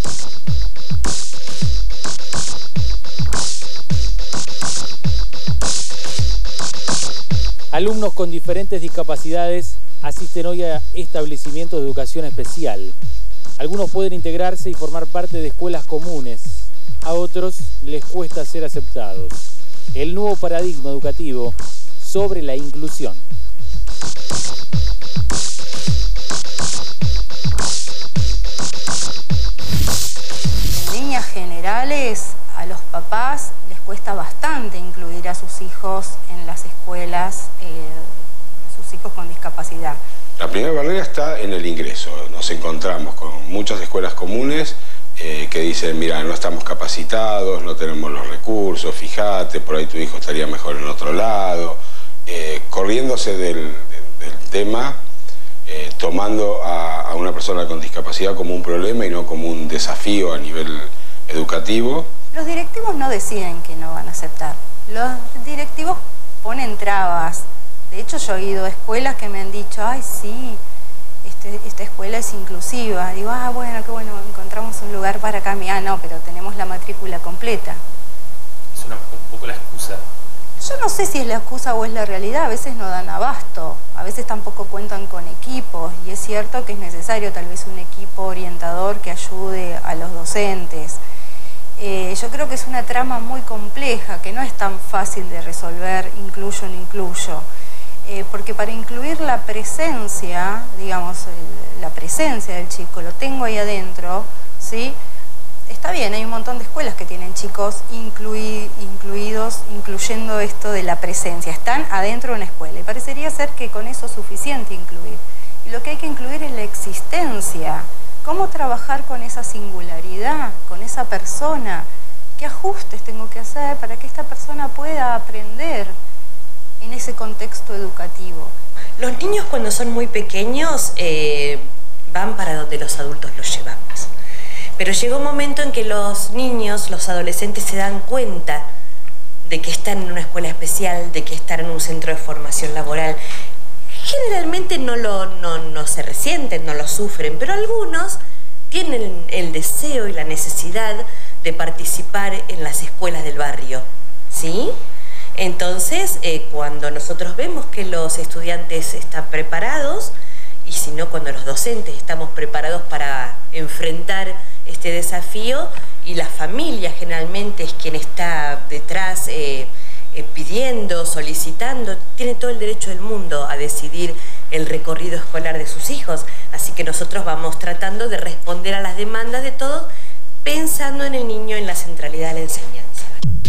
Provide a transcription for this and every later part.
Alumnos con diferentes discapacidades asisten hoy a establecimientos de educación especial. Algunos pueden integrarse y formar parte de escuelas comunes. A otros les cuesta ser aceptados. El nuevo paradigma educativo sobre la inclusión. En líneas generales, a los papás les cuesta bastante incluir a sus hijos en las escuelas, sus hijos con discapacidad. La primera barrera está en el ingreso. Nos encontramos con muchas escuelas comunes que dicen, mira, no estamos capacitados, no tenemos los recursos, fíjate, por ahí tu hijo estaría mejor en otro lado, corriéndose del tema, tomando a una persona con discapacidad como un problema y no como un desafío a nivel educativo. Los directivos no deciden que no van a aceptar. Los directivos ponen trabas. De hecho, yo he ido a escuelas que me han dicho, ay, sí, esta escuela es inclusiva. Digo, ah, bueno, qué bueno, encontramos un lugar para caminar. No, pero tenemos la matrícula completa. Es un poco la excusa. Yo no sé si es la excusa o es la realidad. A veces no dan abasto, a veces tampoco cuentan con equipos. Y es cierto que es necesario tal vez un equipo orientador que ayude a los docentes. Yo creo que es una trama muy compleja, que no es tan fácil de resolver, incluyo o no incluyo. Porque para incluir la presencia, digamos, la presencia del chico, lo tengo ahí adentro, ¿sí? Está bien, hay un montón de escuelas que tienen chicos incluidos, incluyendo esto de la presencia. Están adentro de una escuela y parecería ser que con eso es suficiente incluir. Y lo que hay que incluir es la existencia. ¿Cómo trabajar con esa singularidad, con esa persona? ¿Qué ajustes tengo que hacer para que esta persona pueda aprender en ese contexto educativo? Los niños cuando son muy pequeños van para donde los adultos los llevamos. Pero llega un momento en que los niños, los adolescentes se dan cuenta de que están en una escuela especial, de que están en un centro de formación laboral. Generalmente no se resienten, no lo sufren, pero algunos tienen el deseo y la necesidad de participar en las escuelas del barrio, ¿sí? Entonces, cuando nosotros vemos que los estudiantes están preparados, y si no, cuando los docentes estamos preparados para enfrentar este desafío, y la familia generalmente es quien está detrás pidiendo, solicitando, tiene todo el derecho del mundo a decidir el recorrido escolar de sus hijos. Así que nosotros vamos tratando de responder a las demandas de todos, pensando en el niño, en la centralidad de la enseñanza.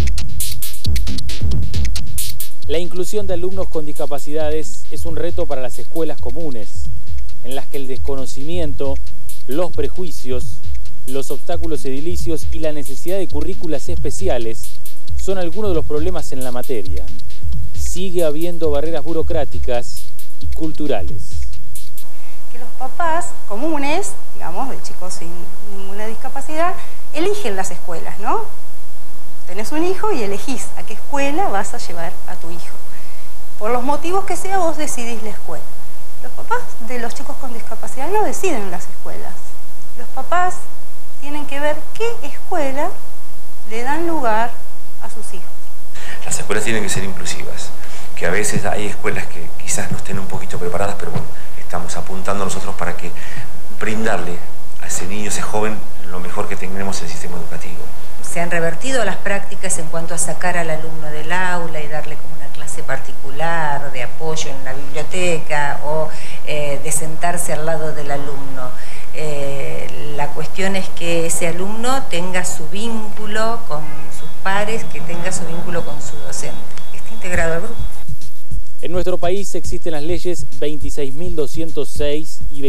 La inclusión de alumnos con discapacidades es un reto para las escuelas comunes, en las que el desconocimiento, los prejuicios, los obstáculos edilicios y la necesidad de currículas especiales son algunos de los problemas en la materia. Sigue habiendo barreras burocráticas y culturales. Que los papás comunes, digamos, de chicos sin ninguna discapacidad, eligen las escuelas, ¿no? Tenés un hijo y elegís a qué escuela vas a llevar a tu hijo. Por los motivos que sea, vos decidís la escuela. Los papás de los chicos con discapacidad no deciden las escuelas. Los papás tienen que ver qué escuela le dan lugar a sus hijos. Las escuelas tienen que ser inclusivas, que a veces hay escuelas que quizás no estén un poquito preparadas, pero bueno, estamos apuntando nosotros para que brindarle a ese niño, ese joven, lo mejor que tengamos en el sistema educativo. Se han revertido las prácticas en cuanto a sacar al alumno del aula y darle como una clase particular de apoyo en la biblioteca o de sentarse al lado del alumno. La cuestión es que ese alumno tenga su vínculo con sus pares, que tenga su vínculo con su docente, que esté integrado al grupo. En nuestro país existen las leyes 26.206 y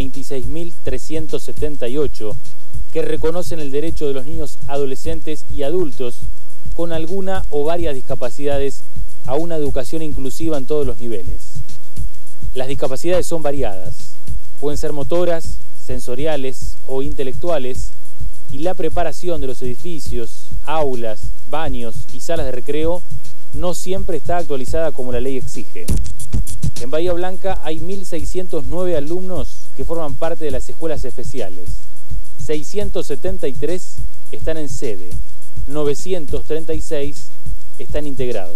26.378 que reconocen el derecho de los niños, adolescentes y adultos con alguna o varias discapacidades a una educación inclusiva en todos los niveles. Las discapacidades son variadas, pueden ser motoras, sensoriales o intelectuales, y la preparación de los edificios, aulas, baños y salas de recreo no siempre está actualizada como la ley exige. En Bahía Blanca hay 1.609 alumnos que forman parte de las escuelas especiales. 673 están en sede, 936 están integrados.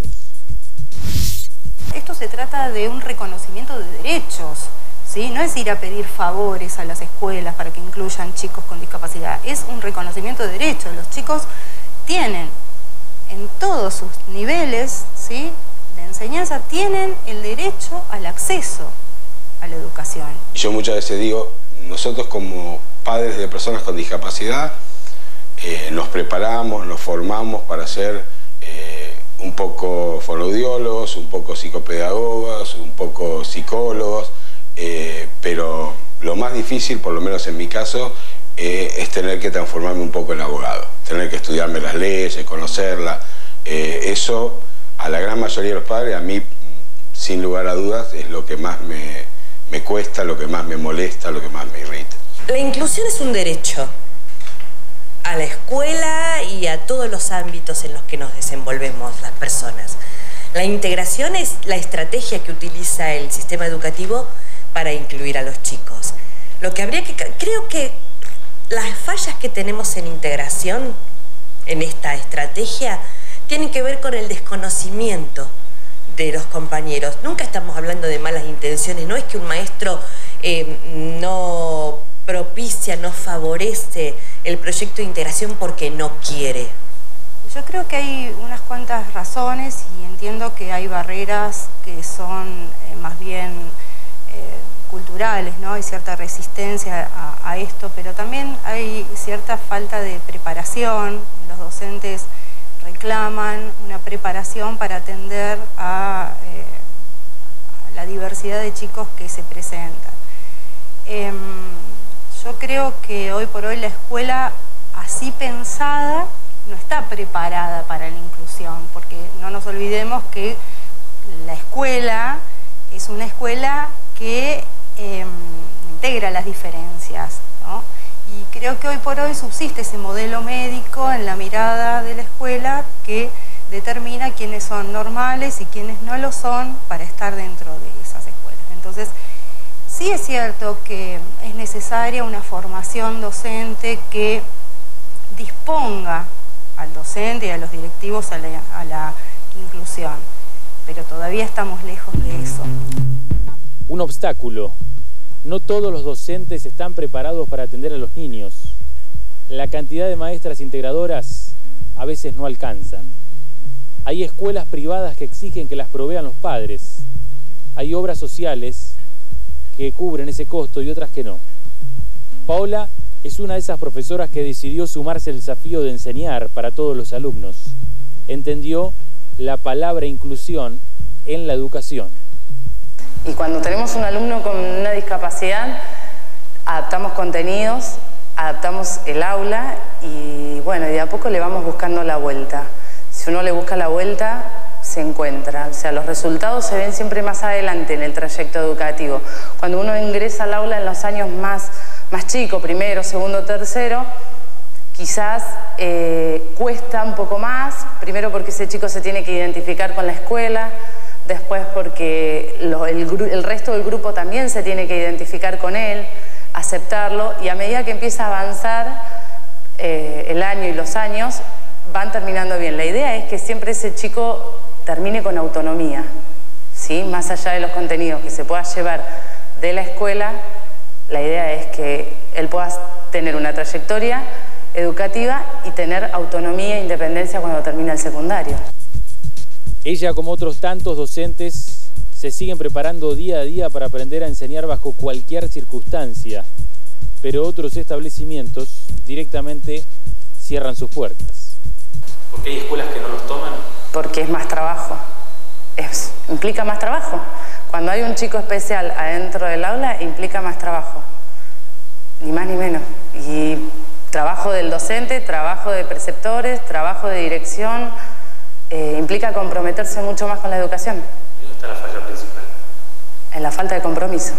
Esto se trata de un reconocimiento de derechos, ¿sí? No es ir a pedir favores a las escuelas para que incluyan chicos con discapacidad, es un reconocimiento de derechos. Los chicos tienen en todos sus niveles, ¿sí?, de enseñanza, tienen el derecho al acceso a la educación. Yo muchas veces digo, nosotros como padres de personas con discapacidad nos preparamos, nos formamos para ser un poco fonoaudiólogos, un poco psicopedagogos, un poco psicólogos, pero lo más difícil, por lo menos en mi caso, es tener que transformarme un poco en abogado, tener que estudiarme las leyes, conocerlas. Eso a la gran mayoría de los padres, a mí sin lugar a dudas, es lo que más me cuesta, lo que más me molesta, lo que más me irrita. La inclusión es un derecho a la escuela y a todos los ámbitos en los que nos desenvolvemos las personas. La integración es la estrategia que utiliza el sistema educativo para incluir a los chicos. Lo que habría que... Creo que las fallas que tenemos en integración, en esta estrategia, tienen que ver con el desconocimiento de los compañeros. Nunca estamos hablando de malas intenciones, no es que un maestro no propicia, no favorece el proyecto de integración porque no quiere. Yo creo que hay unas cuantas razones y entiendo que hay barreras que son más bien culturales, ¿no? Hay cierta resistencia a esto, pero también hay cierta falta de preparación. Los docentes reclaman una preparación para atender a la diversidad de chicos que se presentan. Yo creo que hoy por hoy la escuela así pensada no está preparada para la inclusión, porque no nos olvidemos que la escuela es una escuela que integra las diferencias, ¿no? Y creo que hoy por hoy subsiste ese modelo médico en la mirada de la escuela que determina quiénes son normales y quiénes no lo son para estar dentro de esas escuelas. Entonces, sí es cierto que es necesaria una formación docente que disponga al docente y a los directivos a la inclusión, pero todavía estamos lejos de eso. Un obstáculo. No todos los docentes están preparados para atender a los niños. La cantidad de maestras integradoras a veces no alcanzan. Hay escuelas privadas que exigen que las provean los padres. Hay obras sociales que cubren ese costo y otras que no. Paola es una de esas profesoras que decidió sumarse al desafío de enseñar para todos los alumnos. Entendió la palabra inclusión en la educación. Y cuando tenemos un alumno con una discapacidad, adaptamos contenidos, adaptamos el aula y bueno, de a poco le vamos buscando la vuelta. Si uno le busca la vuelta, se encuentra. O sea, los resultados se ven siempre más adelante en el trayecto educativo. Cuando uno ingresa al aula en los años más chicos, primero, segundo, tercero, quizás cuesta un poco más, primero porque ese chico se tiene que identificar con la escuela, después porque el resto del grupo también se tiene que identificar con él, aceptarlo, y a medida que empieza a avanzar el año y los años, van terminando bien. La idea es que siempre ese chico termine con autonomía, ¿sí? Más allá de los contenidos que se pueda llevar de la escuela, la idea es que él pueda tener una trayectoria educativa y tener autonomía e independencia cuando termina el secundario. Ella, como otros tantos docentes, se siguen preparando día a día para aprender a enseñar bajo cualquier circunstancia, pero otros establecimientos directamente cierran sus puertas. ¿Por qué hay escuelas que no los toman? Porque es más trabajo, implica más trabajo. Cuando hay un chico especial adentro del aula, implica más trabajo, ni más ni menos. Y trabajo del docente, trabajo de preceptores, trabajo de dirección, implica comprometerse mucho más con la educación. ¿Y dónde está la falla principal? En la falta de compromiso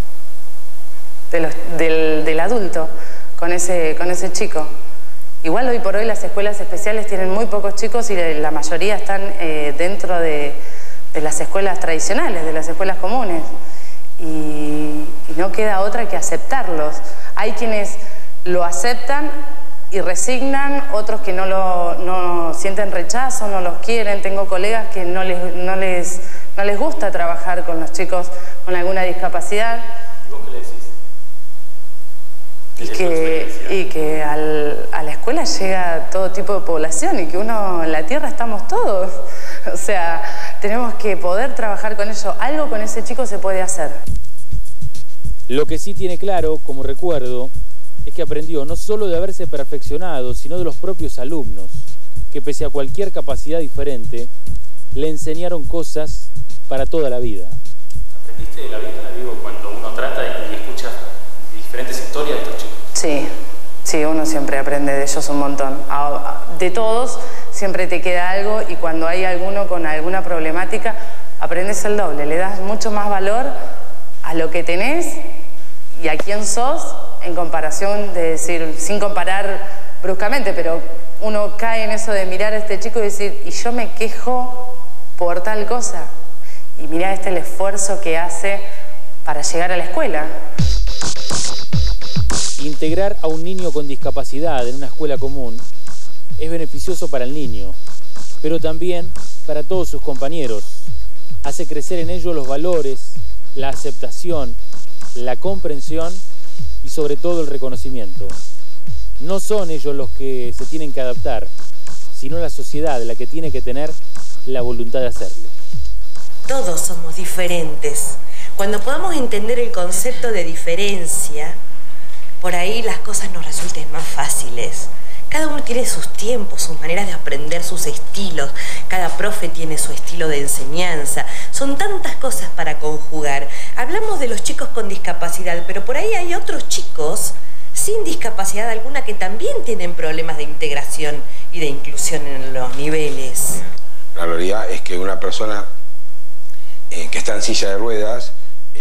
del adulto con ese chico. Igual hoy por hoy las escuelas especiales tienen muy pocos chicos y la mayoría están dentro de las escuelas tradicionales, de las escuelas comunes. Y no queda otra que aceptarlos. Hay quienes lo aceptan y resignan, otros que no sienten rechazo, no los quieren. Tengo colegas que no les gusta trabajar con los chicos con alguna discapacidad. ¿Y vos qué le decís? Y que a la escuela llega todo tipo de población y que uno en la tierra estamos todos. O sea, tenemos que poder trabajar con ellos. Algo con ese chico se puede hacer. Lo que sí tiene claro, como recuerdo, es que aprendió no solo de haberse perfeccionado, sino de los propios alumnos, que pese a cualquier capacidad diferente, le enseñaron cosas para toda la vida. ¿Aprendiste de la vida, digo, cuando uno trata y escucha diferentes historias de estos chicos? Sí, uno siempre aprende de ellos un montón. De todos siempre te queda algo y cuando hay alguno con alguna problemática, aprendes el doble, le das mucho más valor a lo que tenés y a quién sos, en comparación de decir, sin comparar bruscamente, pero uno cae en eso de mirar a este chico y decir, y yo me quejo por tal cosa. Y mirá el esfuerzo que hace para llegar a la escuela. Integrar a un niño con discapacidad en una escuela común es beneficioso para el niño, pero también para todos sus compañeros. Hace crecer en ellos los valores, la aceptación, la comprensión y sobre todo el reconocimiento. No son ellos los que se tienen que adaptar, sino la sociedad la que tiene que tener la voluntad de hacerlo. Todos somos diferentes. Cuando podamos entender el concepto de diferencia, por ahí las cosas nos resulten más fáciles. Cada uno tiene sus tiempos, sus maneras de aprender, sus estilos. Cada profe tiene su estilo de enseñanza. Son tantas cosas para conjugar. Hablamos de los chicos con discapacidad, pero por ahí hay otros chicos sin discapacidad alguna que también tienen problemas de integración y de inclusión en los niveles. La realidad es que una persona que está en silla de ruedas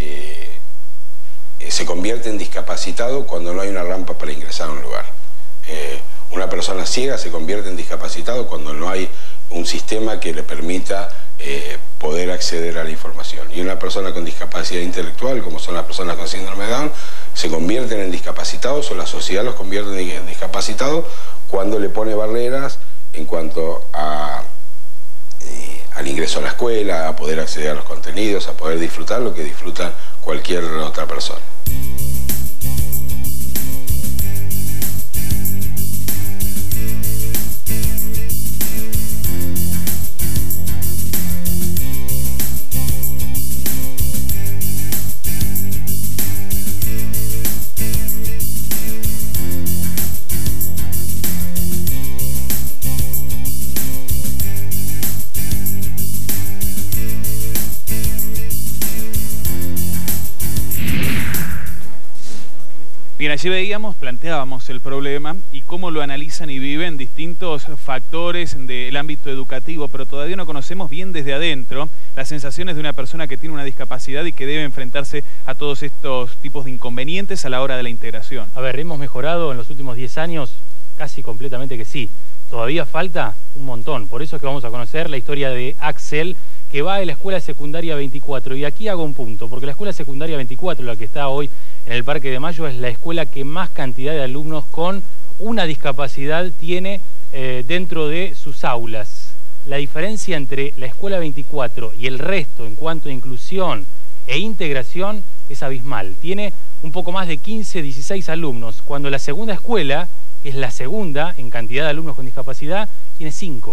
se convierte en discapacitado cuando no hay una rampa para ingresar a un lugar. Una persona ciega se convierte en discapacitado cuando no hay un sistema que le permita poder acceder a la información. Y una persona con discapacidad intelectual, como son las personas con síndrome de Down, se convierten en discapacitados o la sociedad los convierte en discapacitados cuando le pone barreras en cuanto al ingreso a la escuela, a poder acceder a los contenidos, a poder disfrutar lo que disfruta cualquier otra persona. Bien, allí planteábamos el problema y cómo lo analizan y viven distintos factores del ámbito educativo, pero todavía no conocemos bien desde adentro las sensaciones de una persona que tiene una discapacidad y que debe enfrentarse a todos estos tipos de inconvenientes a la hora de la integración. A ver, ¿hemos mejorado en los últimos 10 años? Casi completamente que sí. Todavía falta un montón. Por eso es que vamos a conocer la historia de Axel, que va a la escuela secundaria 24. Y aquí hago un punto, porque la escuela secundaria 24, la que está hoy en el Parque de Mayo, es la escuela que más cantidad de alumnos con una discapacidad tiene dentro de sus aulas. La diferencia entre la escuela 24 y el resto en cuanto a inclusión e integración es abismal. Tiene un poco más de 15, 16 alumnos, cuando la segunda escuela, que es la segunda en cantidad de alumnos con discapacidad, tiene 5.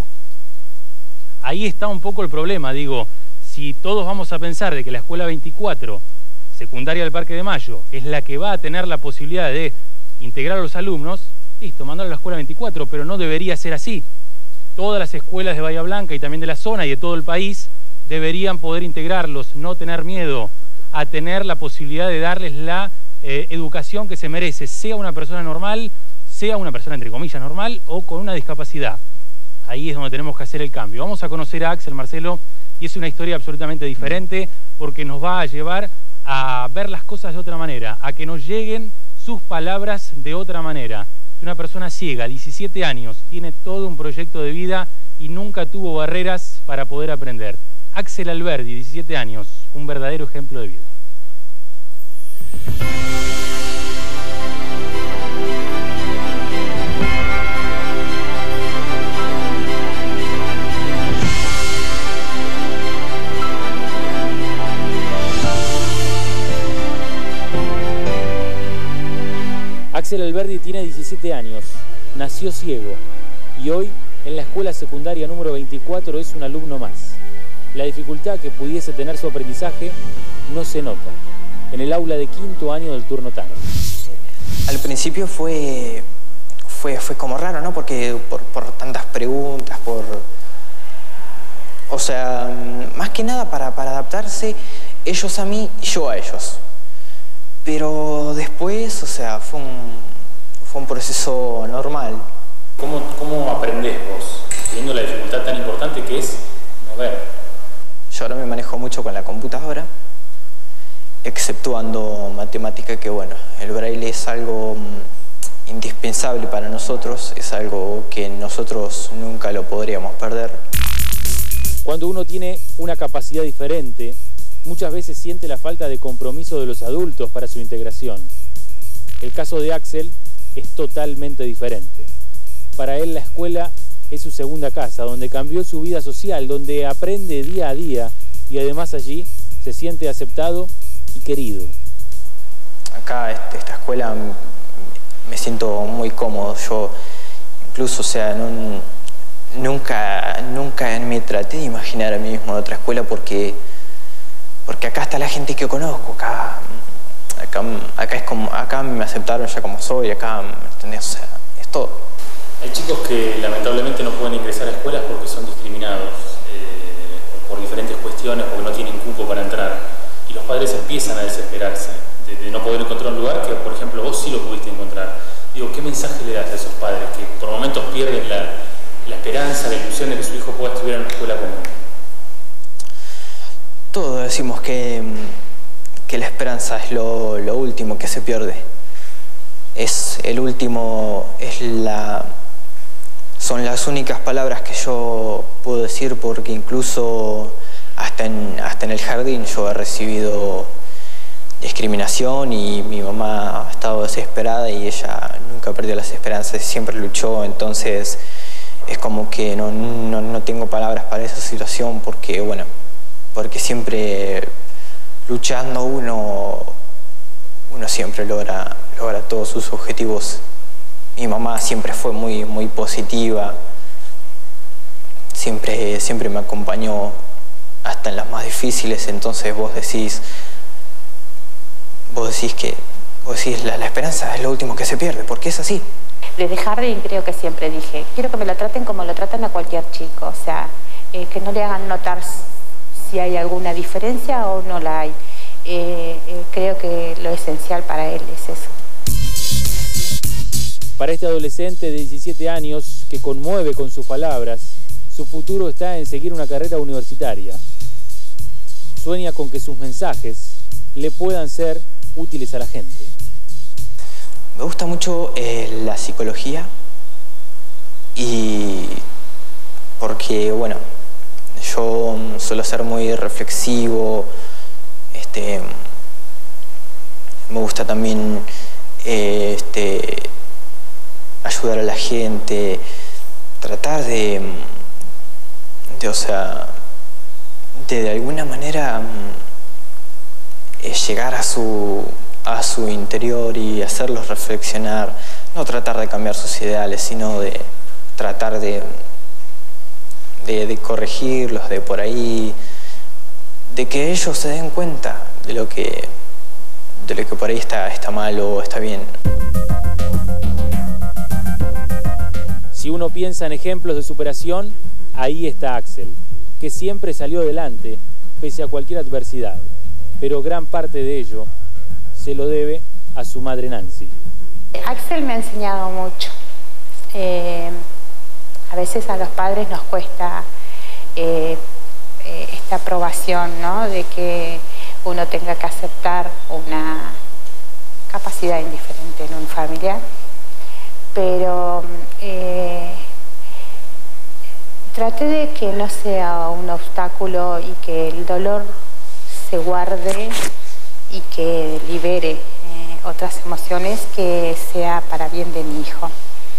Ahí está un poco el problema, digo, si todos vamos a pensar de que la escuela 24, secundaria del Parque de Mayo, es la que va a tener la posibilidad de integrar a los alumnos, listo, mandarlo a la escuela 24, pero no debería ser así. Todas las escuelas de Bahía Blanca y también de la zona y de todo el país deberían poder integrarlos, no tener miedo a tener la posibilidad de darles la educación que se merece, sea una persona normal, sea una persona entre comillas normal o con una discapacidad. Ahí es donde tenemos que hacer el cambio. Vamos a conocer a Axel, Marcelo, y es una historia absolutamente diferente porque nos va a llevar a ver las cosas de otra manera, a que nos lleguen sus palabras de otra manera. Es una persona ciega, 17 años, tiene todo un proyecto de vida y nunca tuvo barreras para poder aprender. Axel Alberdi, 17 años, un verdadero ejemplo de vida. Axel Alberdi tiene 17 años, nació ciego y hoy en la escuela secundaria número 24 es un alumno más. La dificultad que pudiese tener su aprendizaje no se nota en el aula de quinto año del turno tarde. Al principio fue como raro, ¿no? Porque por tantas preguntas, o sea, más que nada para adaptarse ellos a mí y yo a ellos. Pero después, o sea, fue un proceso normal. ¿Cómo aprendés vos, teniendo la dificultad tan importante que es no ver? Yo ahora me manejo mucho con la computadora, exceptuando matemática, que bueno, el braille es algo indispensable para nosotros, es algo que nosotros nunca lo podríamos perder. Cuando uno tiene una capacidad diferente, muchas veces siente la falta de compromiso de los adultos para su integración. El caso de Axel es totalmente diferente. Para él la escuela es su segunda casa, donde cambió su vida social, donde aprende día a día y además allí se siente aceptado y querido. Acá, esta escuela, me siento muy cómodo. Yo incluso, o sea, nunca me traté de imaginar a mí mismo en otra escuela porque acá está la gente que conozco, acá me aceptaron ya como soy, acá, ¿entendés? O sea, es todo. Hay chicos que lamentablemente no pueden ingresar a escuelas porque son discriminados por diferentes cuestiones, porque no tienen cupo para entrar, y los padres empiezan a desesperarse de no poder encontrar un lugar que, por ejemplo, vos sí lo pudiste encontrar. Digo, ¿qué mensaje le das a esos padres que por momentos pierden la esperanza, la ilusión de que su hijo pueda estudiar en una escuela común? Todos decimos que la esperanza es lo último que se pierde. Son las únicas palabras que yo puedo decir, porque incluso hasta en el jardín yo he recibido discriminación y mi mamá ha estado desesperada y ella nunca perdió las esperanzas, siempre luchó. Entonces es como que no tengo palabras para esa situación, porque bueno, porque siempre luchando uno siempre logra todos sus objetivos. Mi mamá siempre fue muy positiva, siempre me acompañó hasta en las más difíciles. Entonces vos decís la esperanza es lo último que se pierde, porque es así. Desde jardín creo que siempre dije, quiero que me lo traten como lo tratan a cualquier chico, o sea, que no le hagan notar si hay alguna diferencia o no la hay. Creo que lo esencial para él es eso. Para este adolescente de 17 años que conmueve con sus palabras, su futuro está en seguir una carrera universitaria. Sueña con que sus mensajes le puedan ser útiles a la gente. Me gusta mucho la psicología, y porque, bueno, yo suelo ser muy reflexivo, me gusta también ayudar a la gente, tratar de alguna manera llegar a su interior y hacerlos reflexionar, no tratar de cambiar sus ideales, sino de tratar de corregirlos, de por ahí, de que ellos se den cuenta de lo que por ahí está mal o está bien. Si uno piensa en ejemplos de superación, ahí está Axel, que siempre salió adelante pese a cualquier adversidad, pero gran parte de ello se lo debe a su madre Nancy. Axel me ha enseñado mucho. A veces a los padres nos cuesta esta aprobación, ¿no? De que uno tenga que aceptar una capacidad indiferente en un familiar, pero traté de que no sea un obstáculo y que el dolor se guarde y que libere otras emociones, que sea para bien de mi hijo.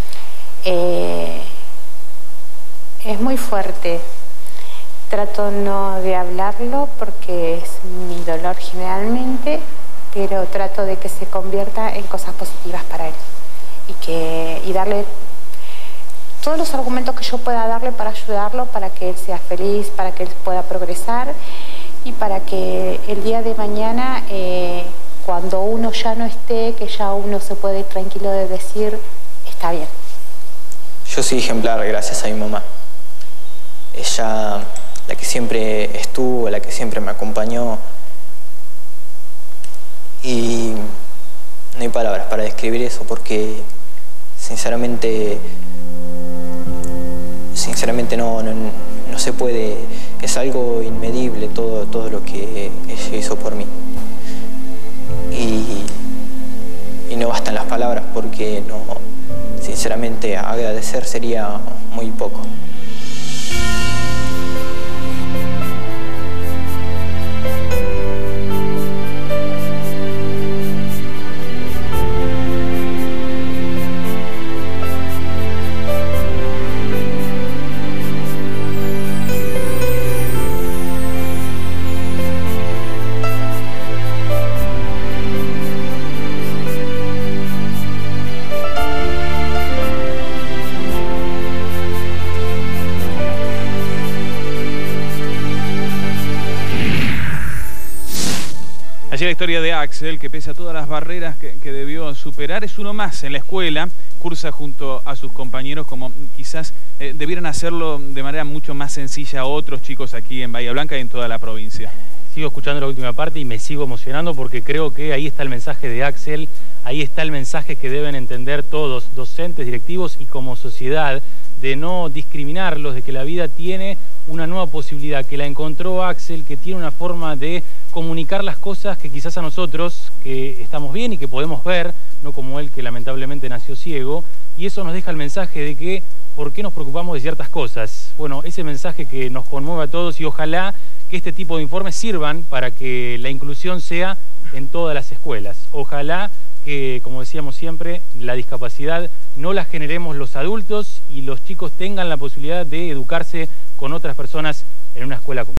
Es muy fuerte. Trato no de hablarlo porque es mi dolor generalmente, pero trato de que se convierta en cosas positivas para él. y darle todos los argumentos que yo pueda darle para ayudarlo, para que él sea feliz, para que él pueda progresar y para que el día de mañana, cuando uno ya no esté, que ya uno se puede ir tranquilo de decir, está bien. Yo soy ejemplar gracias a mi mamá. Ella, la que siempre estuvo, la que siempre me acompañó. Y no hay palabras para describir eso porque sinceramente no se puede, es algo inmedible todo lo que ella hizo por mí. Y no bastan las palabras porque sinceramente agradecer sería muy poco. Allí la historia de Axel, que pese a todas las barreras que debió superar, es uno más en la escuela, cursa junto a sus compañeros como quizás debieran hacerlo de manera mucho más sencilla a otros chicos aquí en Bahía Blanca y en toda la provincia. Sigo escuchando la última parte y me sigo emocionando porque creo que ahí está el mensaje de Axel, ahí está el mensaje que deben entender todos, docentes, directivos y como sociedad, de no discriminarlos, de que la vida tiene una nueva posibilidad, que la encontró Axel, que tiene una forma de comunicar las cosas que quizás a nosotros, que estamos bien y que podemos ver, no como él que lamentablemente nació ciego, y eso nos deja el mensaje de que ¿por qué nos preocupamos de ciertas cosas? Bueno, ese mensaje que nos conmueve a todos y ojalá que este tipo de informes sirvan para que la inclusión sea en todas las escuelas. Ojalá que, como decíamos siempre, la discapacidad no la generemos los adultos y los chicos tengan la posibilidad de educarse con otras personas en una escuela común.